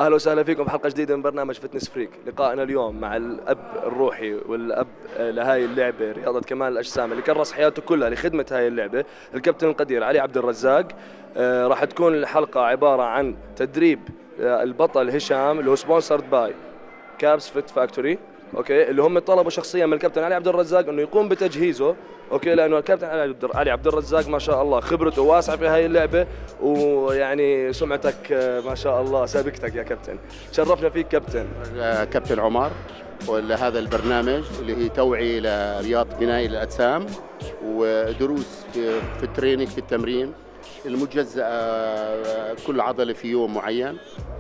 اهلا وسهلا فيكم بحلقه جديده من برنامج فتنس فريك. لقائنا اليوم مع الاب الروحي والاب لهاي اللعبه رياضه كمال الاجسام اللي كرس حياته كلها لخدمه هاي اللعبه، الكابتن القدير علي عبد الرزاق. راح تكون الحلقه عباره عن تدريب البطل هشام اللي هو سبونسرد باي كابس فيت فاكتوري، اوكي، اللي هم طلبوا شخصيا من الكابتن علي عبد الرزاق انه يقوم بتجهيزه، اوكي، لانه الكابتن علي عبد الرزاق ما شاء الله خبرته واسعه في هاي اللعبه، ويعني سمعتك ما شاء الله سابقتك يا كابتن. شرفنا فيك كابتن. كابتن عمر، ولهذا البرنامج اللي هي توعية لرياضة بناء الأجسام ودروس في التريننج في التمرين المجزأة كل عضلة في يوم معين.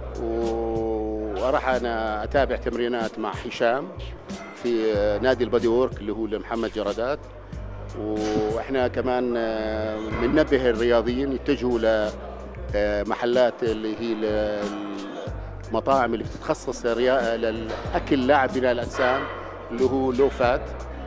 وراح أنا أتابع تمرينات مع هشام في نادي البادي وورك اللي هو لمحمد جرادات. وإحنا كمان بننبه الرياضيين يتجهوا لمحلات اللي هي المطاعم اللي بتتخصص للأكل لاعب بناء الأجسام اللي هو لو فات،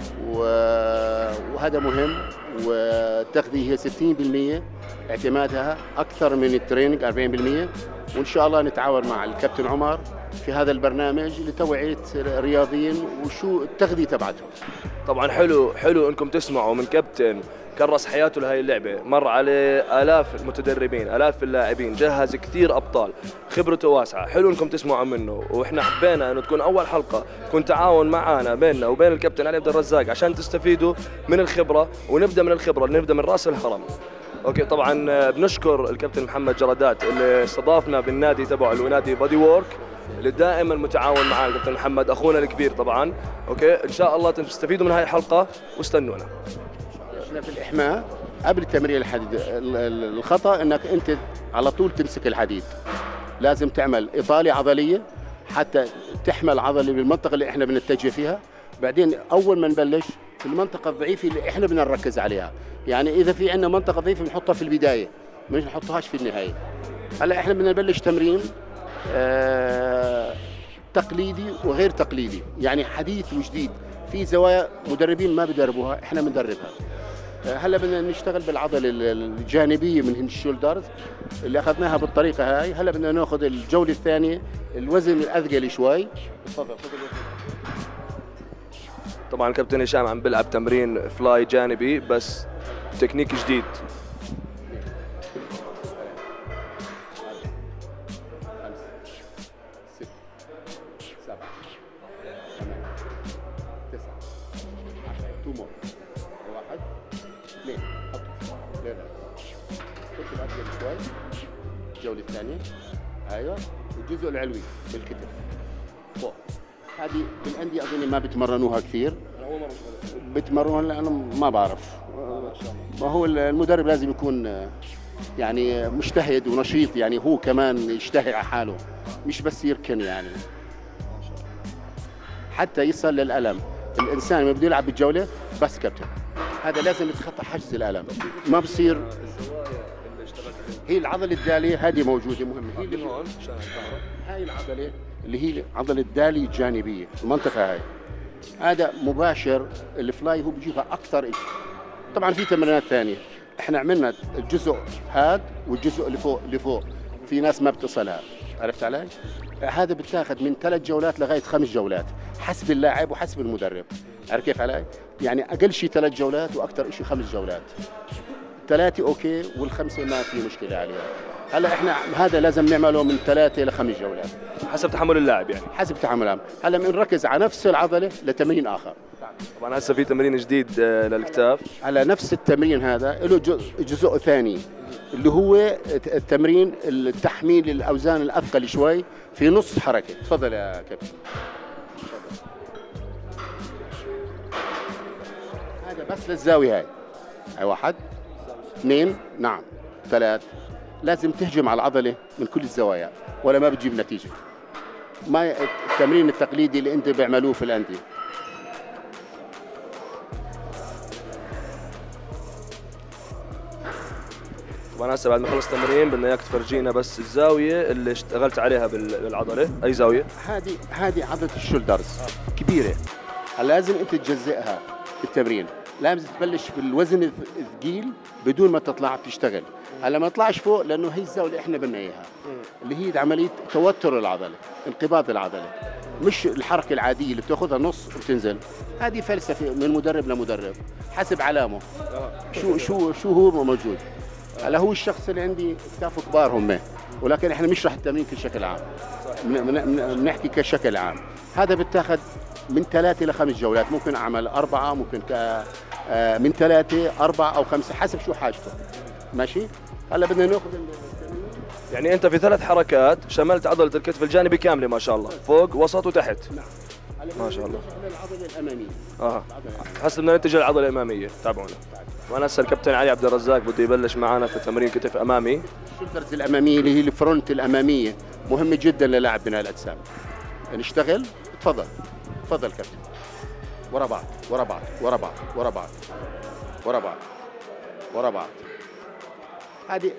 وهذا مهم. والتغذية هي 60% اعتمادها أكثر من التريننج 40%. وإن شاء الله نتعاون مع الكابتن عمر في هذا البرنامج لتوعية الرياضيين وشو التغذية تبعتهم. طبعا حلو انكم تسمعوا من كابتن كرس حياته لهي اللعبه، مر عليه آلاف المتدربين، آلاف اللاعبين، جهز كثير ابطال، خبرته واسعه. حلو انكم تسمعوا منه، واحنا حبينا انه تكون اول حلقه يكون تعاون معنا بيننا وبين الكابتن علي عبد الرزاق عشان تستفيدوا من الخبره، ونبدا من الخبره، نبدا من راس الهرم. اوكي، طبعا بنشكر الكابتن محمد جرادات اللي استضافنا بالنادي تبعه اللي هو نادي بادي وورك، اللي دائما متعاون معنا الكابتن محمد اخونا الكبير طبعا. اوكي، ان شاء الله تستفيدوا من هاي الحلقه واستنونا. احنا في الإحماء قبل تمرين الحديد الخطأ انك انت على طول تمسك الحديد، لازم تعمل إطالة عضلية حتى تحمل العضلة بالمنطقة اللي احنا بنتجه فيها. بعدين اول ما نبلش في المنطقة الضعيفة اللي احنا بدنا نركز عليها، يعني اذا في عندنا منطقة ضعيفة بنحطها في البداية، مش نحطهاش في النهاية. هلا احنا بدنا نبلش تمرين تقليدي وغير تقليدي، يعني حديث وجديد. في زوايا مدربين ما بدربوها، احنا بندربها. هلا بدنا نشتغل بالعضله الجانبيه من الشولدرز اللي اخذناها بالطريقه هاي. هلا بدنا ناخذ الجوله الثانيه الوزن الاثقل شوي. تفضل. طبعا الكابتن هشام عم بيلعب تمرين فلاي جانبي بس تكنيك جديد. الجولة الثانية، ايوه، الجزء العلوي بالكتف فوق. هذه بالانديه اظن ما بتمرنوها كثير. بتمرنوها لانه ما بعرف. ما هو المدرب لازم يكون يعني مجتهد ونشيط، يعني هو كمان يشتهي على حاله، مش بس يركن يعني حتى يصل للألم. الانسان لما بده يلعب بالجولة بس كابتن هذا لازم يتخطى حجز الألم، ما بصير. هي العضلة الدالية هذه موجودة مهمة، هي اللي هون هاي العضلة اللي هي عضلة الدالية الجانبية، المنطقة هاي هذا مباشر. الفلاي هو بيجيبها أكثر شيء. طبعا في تمرينات ثانية احنا عملنا الجزء هذا والجزء اللي فوق في ناس ما بتصلها، عرفت علي؟ هذا بتاخذ من 3 جولات لغاية 5 جولات حسب اللاعب وحسب المدرب، عرفت كيف علي؟ يعني أقل شيء 3 جولات وأكثر شيء 5 جولات. 3 اوكي والخمسه ما في مشكله عليها. هلا احنا هذا لازم نعمله من 3 إلى 5 جولات حسب تحمل اللاعب، يعني حسب تحمل اللاعب. هلا بنركز على نفس العضله لتمرين اخر. طبعا هسه في تمرين جديد للكتاف. على نفس التمرين هذا له جزء ثاني اللي هو التمرين التحميل الاوزان الاثقل شوي في نص حركه. تفضل يا كابتن. هذا بس للزاويه هاي. هاي 1 2 نعم 3. لازم تهجم على العضلة من كل الزوايا ولا ما بتجيب نتيجة. ما التمرين التقليدي اللي انت بيعملوه في الأندية. طبعا هسه بعد ما خلص التمرين بدنا اياك تفرجينا بس الزاوية اللي اشتغلت عليها بالعضلة. أي زاوية؟ هذه عضلة الشولدرز كبيرة. لازم انت تجزئها في التمرين. لازم تبلش بالوزن الثقيل بدون ما تطلع بتشتغل. هلا ما تطلعش فوق لانه هي الزاويه اللي احنا بدنا اياها. اللي هي عمليه توتر العضله، انقباض العضله، مش الحركه العاديه اللي بتاخذها نص وبتنزل. هذه فلسفه من مدرب لمدرب حسب علامه. شو هو موجود. هلا هو الشخص اللي عندي كتافه كبار هم، ولكن احنا بنشرح التمرين بشكل عام، بنحكي كشكل عام. هذا بتاخذ من 3 إلى 5 جولات، ممكن اعمل 4، ممكن من 3 4 أو 5 حسب شو حاجته. ماشي. هلا بدنا ناخذ يعني انت في 3 حركات شملت عضله الكتف الجانبي كامله ما شاء الله، فوق وسط وتحت. نعم. ما شاء الله. العضله الاماميه. هسه بدنا نتجه للعضله الاماميه، تابعونا. وانا هسه الكابتن علي عبد الرزاق بده يبلش معنا في تمرين كتف امامي. الشولدرز الاماميه اللي هي الفرونت الاماميه مهمه جدا للاعب بناء الاجسام. نشتغل. تفضل تفضل كابتن. ورا بعض ورا بعض ورا بعض ورا بعض ورا بعض ورا بعض. هذه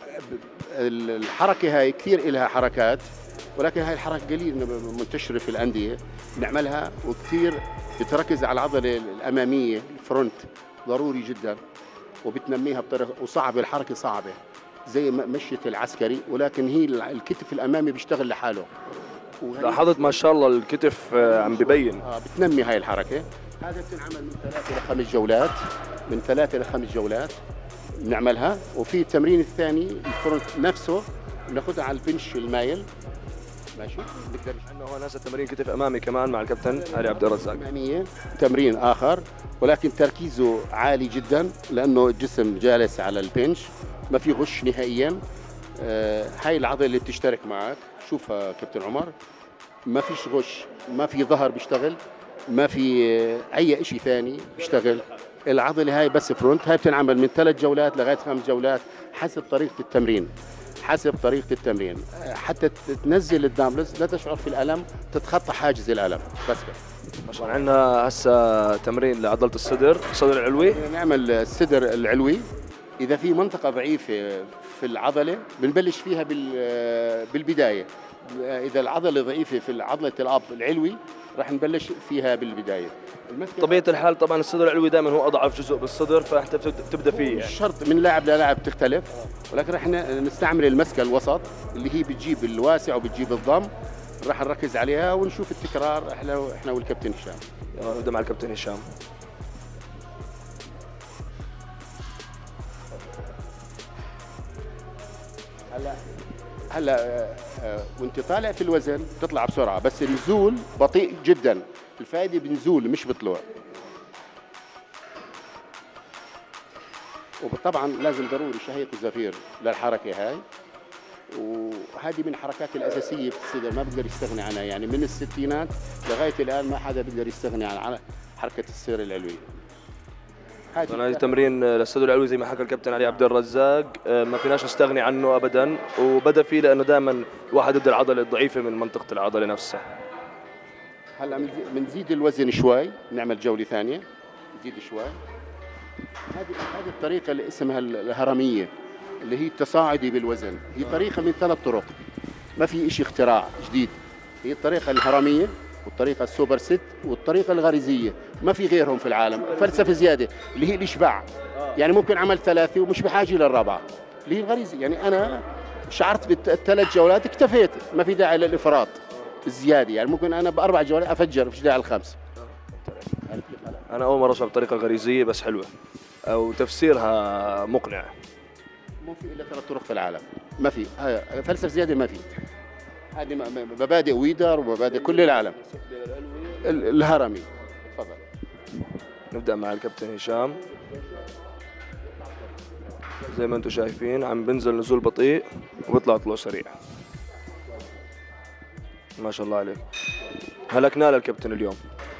الحركه هاي كثير لها حركات، ولكن هاي الحركه قليل منتشره في الانديه بنعملها، وكثير بتركز على العضله الاماميه الفرونت، ضروري جدا وبتنميها بطريقه، وصعبه الحركه صعبه زي مشيه العسكري، ولكن هي الكتف الامامي بيشتغل لحاله. لاحظت ما شاء الله الكتف عم ببين. بتنمي هاي الحركه. هذا بتنعمل من 3 إلى 5 جولات، من 3 إلى 5 جولات بنعملها. وفي التمرين الثاني الفرونت نفسه بناخذها على البنش المايل. ماشي. نقدر عندنا هون هسه تمرين كتف امامي كمان مع الكابتن علي عبد الرزاق. اماميه تمرين اخر، ولكن تركيزه عالي جدا لانه الجسم جالس على البنش، ما في غش نهائيا. هاي العضله اللي بتشترك معك، شوفها كابتن عمر، ما فيش غش، ما في ظهر بيشتغل، ما في اي شيء ثاني بيشتغل. العضله هاي بس فرونت، هاي بتنعمل من 3 جولات لغايه 5 جولات حسب طريقه التمرين. حسب طريقه التمرين حتى تنزل الدامبلز لا تشعر في الالم، تتخطى حاجز الالم. بس ما شاء الله. عندنا هسه تمرين لعضله الصدر العلوي. نعمل الصدر العلوي. اذا في منطقه ضعيفه في العضله بنبلش فيها بالبدايه. اذا العضله ضعيفه في عضله الاب العلوي راح نبلش فيها بالبدايه. طبيعه الحال طبعا الصدر العلوي دائما هو اضعف جزء بالصدر، فانت بتبدا فيه يعني. الشرط من لاعب للاعب تختلف، ولكن راح نستعمل المسكه الوسط اللي هي بتجيب الواسع وبتجيب الضم، راح نركز عليها ونشوف التكرار احنا والكابتن هشام. يلا نبدا مع الكابتن هشام. هلا وانت طالع في الوزن بتطلع بسرعه، بس النزول بطيء جدا. الفائده بنزول مش بطلوع. وطبعا لازم ضروري شهيق وزفير للحركه هاي، وهذه من الحركات الاساسيه في الصدر ما بقدر يستغني عنها. يعني من الستينات لغايه الان ما حدا بيقدر يستغني عن حركه الصدر العلوي. هذا تمرين للصدر العلوي زي ما حكى الكابتن علي عبد الرزاق، ما فيناش نستغني عنه ابدا، وبدا فيه لانه دائما الواحد ضد العضله الضعيفه من منطقه العضله نفسها. هلا بنزيد الوزن شوي، نعمل جوله ثانيه نزيد شوي. هذه الطريقه اللي اسمها الهرميه، اللي هي التصاعدي بالوزن. هي طريقه من 3 طرق، ما في شيء اختراع جديد. هي الطريقه الهرميه والطريقه السوبر ست والطريقه الغريزيه، ما في غيرهم في العالم. فلسفه زياده اللي هي الاشباع. يعني ممكن عمل 3 ومش بحاجه للرابعه، اللي هي الغريزيه. يعني انا شعرت بال3 جولات اكتفيت، ما في داعي للافراط الزياده. يعني ممكن انا ب4 جولات افجر، فيش داعي ل5. انا اول مره اشوف الطريقه الغريزيه بس حلوه، او تفسيرها مقنع. مو في الا 3 طرق في العالم، ما في. هاي فلسفه زياده ما في. هذه مبادئ ويدر ومبادئ كل العالم. الهرمي. تفضل. نبدا مع الكابتن هشام. زي ما انتم شايفين عم بنزل نزول بطيء وبيطلع طلوع سريع. ما شاء الله عليه. هلكنا للكابتن اليوم.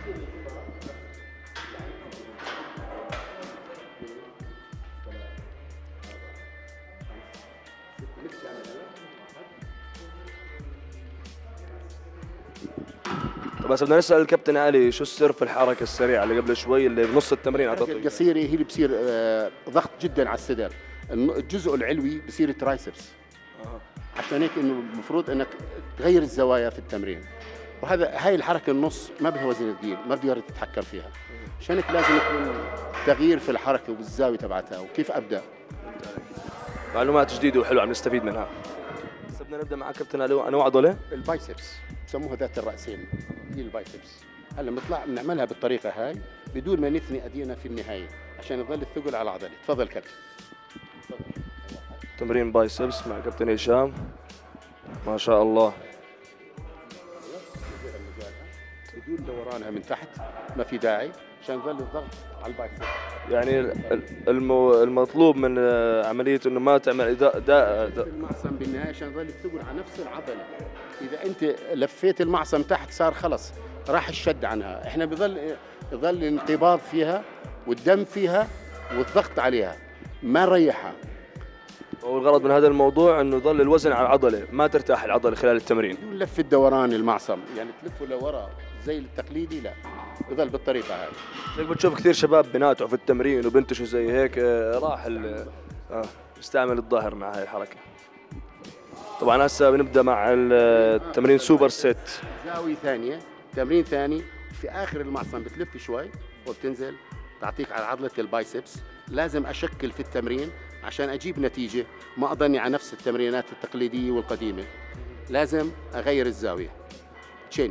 بس بدنا نسال الكابتن علي شو السر في الحركه السريعه اللي قبل شوي اللي بنص التمرين الحركه القصيره هي اللي بصير ضغط جدا على الصدر. الجزء العلوي بصير ترايسبس. عشان هيك انه المفروض انك تغير الزوايا في التمرين. هاي الحركه النص ما بدها وزن ثقيل، ما بتقدر تتحكم فيها. عشان هيك لازم يكون تغيير في الحركه والزاويه تبعتها وكيف ابدا. معلومات جديده وحلوه عم نستفيد منها. بدنا نبدا مع كابتن انواع عضله. البايسبس بسموها ذات الراسين، هي البايسبس. هلا بنطلع بنعملها بالطريقه هاي بدون ما نثني ايدينا في النهايه عشان يظل الثقل على العضله. تفضل كابتن. تمرين بايسبس مع كابتن هشام، ما شاء الله. بدون دورانها من تحت، ما في داعي عشان يظل الضغط على البايسبس. يعني المطلوب من عمليه انه ما تعمل المعصم بالنهايه عشان يظل الثقل على نفس العضله. اذا انت لفيت المعصم تحت صار خلص راح الشد عنها. احنا يظل الانقباض فيها والدم فيها والضغط عليها، ما نريحها. والغرض من هذا الموضوع انه يظل الوزن على العضله، ما ترتاح العضله خلال التمرين. بدون لف الدوران المعصم، يعني تلفه لورا زي التقليدي، لا، يظل بالطريقه هاي. زي بتشوف كثير شباب بناتعوا في التمرين وبنتشوا زي هيك، راح يستعمل الظهر مع هاي الحركه. طبعا هسه بنبدا مع التمرين سوبر سيت. زاويه ثانيه، تمرين ثاني في اخر المعصم بتلف شوي وبتنزل تعطيك على عضله البايسبس. لازم اشكل في التمرين عشان اجيب نتيجه، ما اضلني على نفس التمرينات التقليديه والقديمه. لازم اغير الزاويه، تشينج.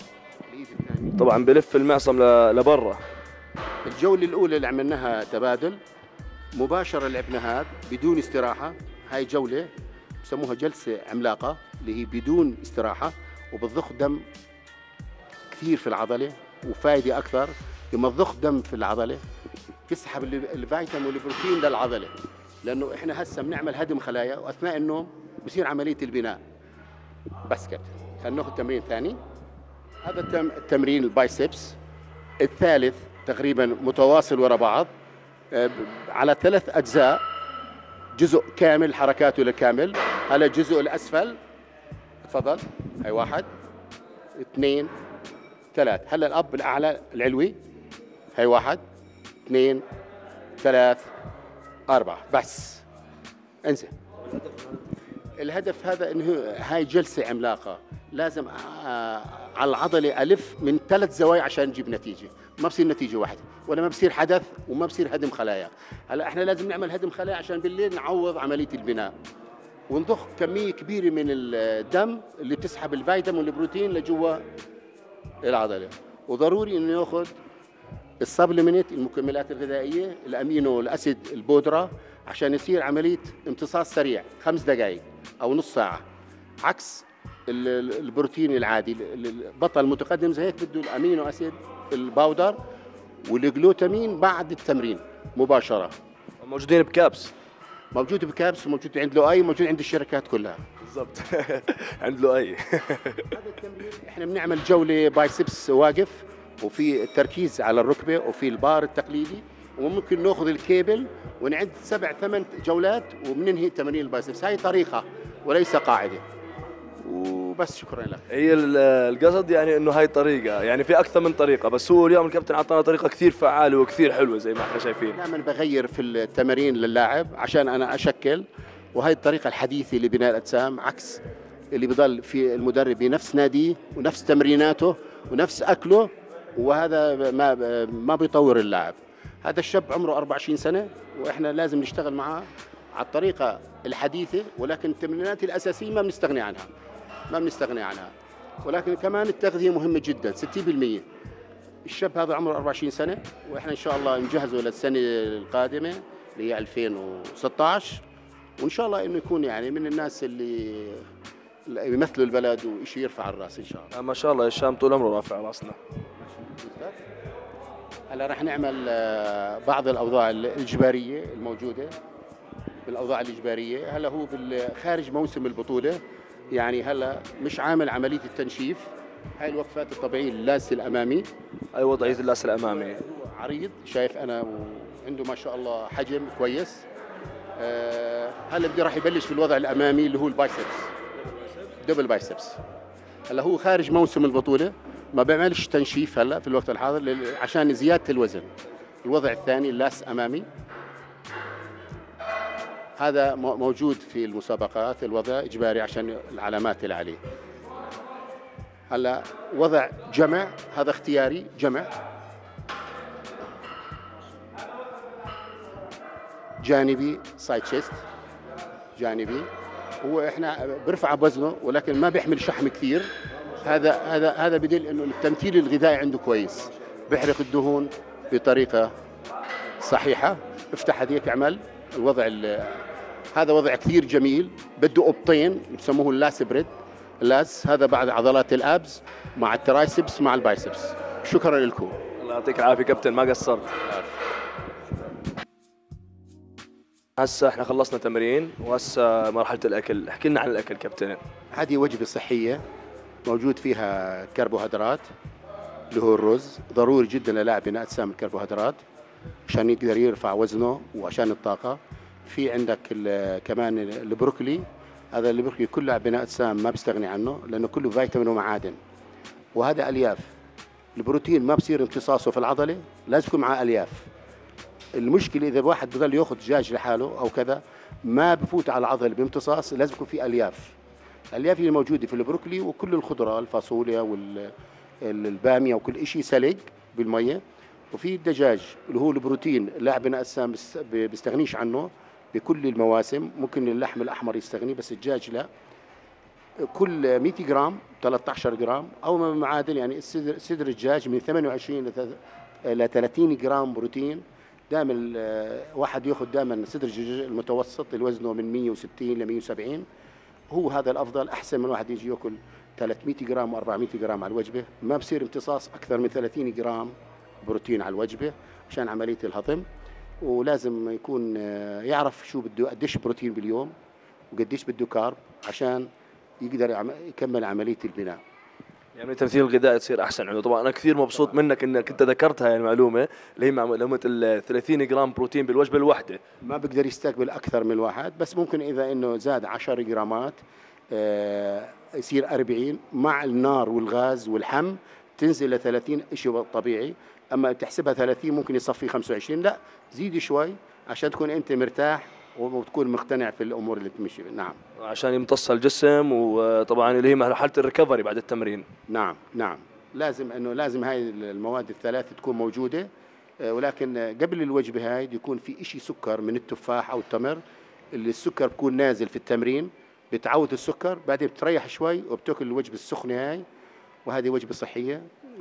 طبعا بلف المعصم لبرا. الجوله الاولى اللي عملناها تبادل مباشره، لعبنا هذا بدون استراحه. هاي جوله بسموها جلسه عملاقه اللي هي بدون استراحه، وبتضخ دم كثير في العضله وفائده اكثر. لما تضخ دم في العضله تسحب الفيتامين والبروتين للعضله، لانه احنا هسه بنعمل هدم خلايا واثناء النوم بصير عمليه البناء. بس كده. خلينا ناخذ تمرين ثاني. هذا التمرين البايسبس الثالث تقريبا متواصل ورا بعض على 3 أجزاء، جزء كامل حركاته لكامل. هلا الجزء الاسفل، تفضل. هاي 1 2 3. هلا الاب الاعلى العلوي. هاي 1 2 3 4. بس انزل. الهدف هذا انه هاي جلسه عملاقه، لازم على العضله الف من 3 زوايا عشان نجيب نتيجه. ما بصير نتيجه واحده، ولا ما بصير حدث، وما بصير هدم خلايا. هلا احنا لازم نعمل هدم خلايا عشان بالليل نعوض عمليه البناء، ونضخ كميه كبيره من الدم اللي بتسحب الفيتامين والبروتين لجوا العضله. وضروري انه ياخذ السبلمنت، المكملات الغذائيه، الامينو الاسيد، البودره، عشان يصير عمليه امتصاص سريع 5 دقائق او نص ساعه، عكس البروتين العادي. البطل المتقدم زي هيك بده الامينو اسيد الباودر والجلوتامين بعد التمرين مباشره. موجودين بكابس. موجود بكابس، وموجود عند لؤي، موجود عند الشركات كلها. بالضبط. عند لؤي. هذا التمرين احنا بنعمل جوله بايسبس واقف، وفي التركيز على الركبه، وفي البار التقليدي، وممكن ناخذ الكيبل ونعد 7 8 جولات وبننهي تمارين البايسبس. هاي طريقه وليس قاعده. وبس، شكرا لك. هي القصد يعني انه هاي طريقه، يعني في اكثر من طريقه، بس هو اليوم الكابتن اعطانا طريقه كثير فعاله وكثير حلوه زي ما احنا شايفين. دائما بغير في التمارين للاعب عشان انا اشكل، وهي الطريقه الحديثه لبناء الاجسام، عكس اللي بضل في المدرب بنفس ناديه ونفس تمريناته ونفس اكله، وهذا ما بيطور اللاعب. هذا الشاب عمره 24 سنه، واحنا لازم نشتغل معاه على الطريقه الحديثه، ولكن التمرينات الاساسيه ما بنستغني عنها. ولكن كمان التغذيه مهمه جدا 60%. الشاب هذا عمره 24 سنه، واحنا ان شاء الله نجهزه للسنه القادمه اللي هي 2016، وان شاء الله انه يكون يعني من الناس اللي يمثلوا البلد وشيء يرفع الراس ان شاء الله. ما شاء الله هشام طول عمره رافع راسنا. هلا رح نعمل بعض الاوضاع الاجباريه الموجوده. بالاوضاع الاجباريه هلا هو خارج موسم البطوله، يعني هلا مش عامل عمليه التنشيف. هاي الوقفات الطبيعيه اللاس الامامي. اي وضعيه اللاس الامامي. هو عريض شايف انا، وعنده ما شاء الله حجم كويس. هلا راح يبلش في الوضع الامامي اللي هو البايسبس، دبل بايسبس. هلا هو خارج موسم البطوله، ما بيعملش تنشيف هلا في الوقت الحاضر عشان زياده الوزن. الوضع الثاني اللاس امامي، هذا موجود في المسابقات، الوضع اجباري عشان العلامات اللي عليه. هلا وضع جمع، هذا اختياري جمع. جانبي سايد تشيست، جانبي هو احنا بيرفع بوزنه ولكن ما بيحمل شحم كثير. هذا بدل انه التمثيل الغذائي عنده كويس، بيحرق الدهون بطريقه صحيحه. افتح هذيك اعمل هذا وضع كثير جميل، بده قبطين بسموه اللاس بريد. اللاس هذا بعد عضلات الابز مع الترايسبس مع البايسبس. شكرا لكم. الله يعطيك العافيه كابتن، ما قصرت. هسه احنا خلصنا تمرين وهسه مرحله الاكل، احكي لنا عن الاكل كابتن. هذه وجبه صحيه موجود فيها كربوهيدرات اللي هو الرز، ضروري جدا للاعب بناء اجسام الكربوهيدرات عشان يقدر يرفع وزنه وعشان الطاقه. في عندك كمان البروكلي، هذا البروكلي كل لاعب بناء اجسام ما بيستغني عنه لانه كله فيتامين ومعادن، وهذا الياف. البروتين ما بصير امتصاصه في العضله، لازم يكون معاه الياف. المشكله اذا واحد بضل ياخذ دجاج لحاله او كذا ما بفوت على العضله بامتصاص، لازم يكون في الياف. الالياف اللي موجوده في البروكلي وكل الخضره، الفاصوليا والباميه وكل شيء سلق بالميه. وفي الدجاج اللي هو البروتين لاعب بناء اجسام بيستغنيش عنه بكل المواسم. ممكن اللحم الاحمر يستغني بس الدجاج لا. كل 100 جرام 13 جرام او من معادن، يعني صدر الدجاج من 28 الى 30 جرام بروتين. دائما واحد ياخذ دائما صدر الدجاج المتوسط اللي وزنه من 160 ل 170، هو هذا الافضل احسن من واحد يجي ياكل 300 جرام و400 جرام على الوجبه. ما بصير امتصاص اكثر من 30 جرام بروتين على الوجبه عشان عمليه الهضم. ولازم يكون يعرف شو بده، قديش بروتين باليوم وقديش بده كارب عشان يقدر يكمل عمليه البناء. يعني التمثيل الغذائي يصير احسن عنده. طبعا انا كثير مبسوط منك انك انت ذكرت هاي المعلومه اللي هي معلومه ال 30 جرام بروتين بالوجبه الواحده. ما بقدر يستقبل اكثر من واحد، بس ممكن اذا انه زاد 10 جرامات يصير 40 مع النار والغاز والحم تنزل ل 30 شيء طبيعي. اما تحسبها 30 ممكن يصفي 25، لا زيد شوي عشان تكون انت مرتاح وتكون مقتنع في الامور اللي تمشي. نعم، عشان يمتص الجسم، وطبعا اللي هي مرحله الريكفري بعد التمرين. نعم لازم هاي المواد الثلاث تكون موجوده. ولكن قبل الوجبه هاي يكون في شيء سكر من التفاح او التمر، اللي السكر بكون نازل في التمرين بتعود السكر، بعدين بتريح شوي وبتاكل الوجبه السخنه هاي. وهذه وجبه صحيه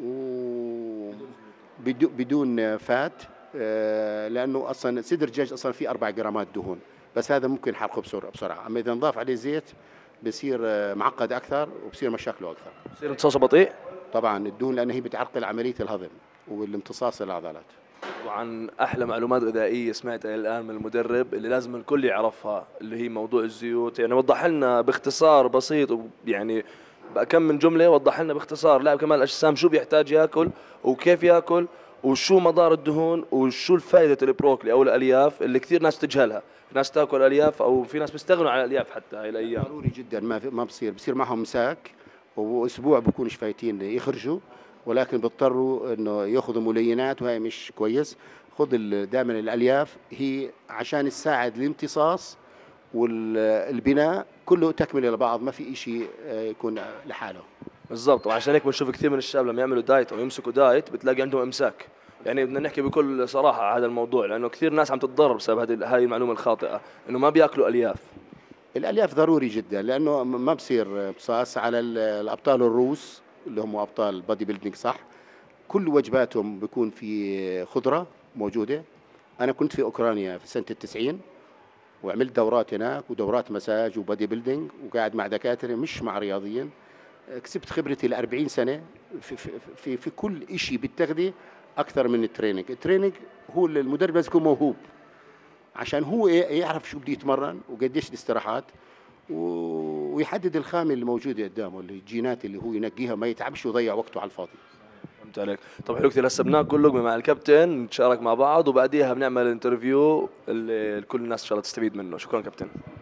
بدون فات، لانه اصلا صدر الدجاج اصلا فيه 4 جرامات دهون، بس هذا ممكن حرقه بسرعه. اما اذا نضاف عليه زيت بصير معقد اكثر وبصير مشاكله اكثر. بصير امتصاصه بطيء طبعا الدهون، لان هي بتعرقل عمليه الهضم والامتصاص للعضلات. طبعا احلى معلومات غذائيه سمعتها الان من المدرب اللي لازم الكل يعرفها، اللي هي موضوع الزيوت. يعني وضح لنا باختصار بسيط، يعني كم من جمله وضح لنا باختصار لاعب كمال الاجسام شو بيحتاج ياكل وكيف ياكل وشو مضار الدهون وشو الفائده البروكلي او الالياف اللي كثير ناس تجهلها. في ناس تاكل الياف او في ناس بيستغنوا عن الالياف حتى هاي الايام. ضروري جدا، ما بصير معهم مساك واسبوع بكونش فايتين يخرجوا، ولكن بيضطروا انه ياخذوا ملينات وهي مش كويس. خذ دائما الالياف، هي عشان تساعد الامتصاص والبناء كله تكمله لبعض، ما في شيء يكون لحاله. بالضبط. وعشان هيك بنشوف كثير من الشباب لما يعملوا دايت او يمسكوا دايت بتلاقي عندهم امساك. يعني بدنا نحكي بكل صراحه على هذا الموضوع، لانه كثير ناس عم تتضرر بسبب هاي المعلومه الخاطئه انه ما بياكلوا الياف. الالياف ضروري جدا، لانه ما بصير امتصاص على الابطال الروس اللي هم ابطال بادي بيلدينج صح. كل وجباتهم بيكون في خضره موجوده. انا كنت في اوكرانيا في سنه ال90 وعملت دورات هناك ودورات مساج وبادي بيلدينج، وقاعد مع دكاتره مش مع رياضيين. كسبت خبرتي ل 40 سنه في كل شيء بالتغذيه اكثر من التريننج. التريننج هو المدرب لازم يكون موهوب عشان هو يعرف شو بده يتمرن وقديش الاستراحات ويحدد الخامه اللي موجوده قدامه، اللي الجينات اللي هو ينقيها، ما يتعبش ويضيع وقته على الفاضي. فهمت عليك. طب حلو كثير، هسه بناكل لقمه مع الكابتن نتشارك مع بعض وبعديها بنعمل انترفيو اللي كل الناس ان شاء الله تستفيد منه. شكرا كابتن.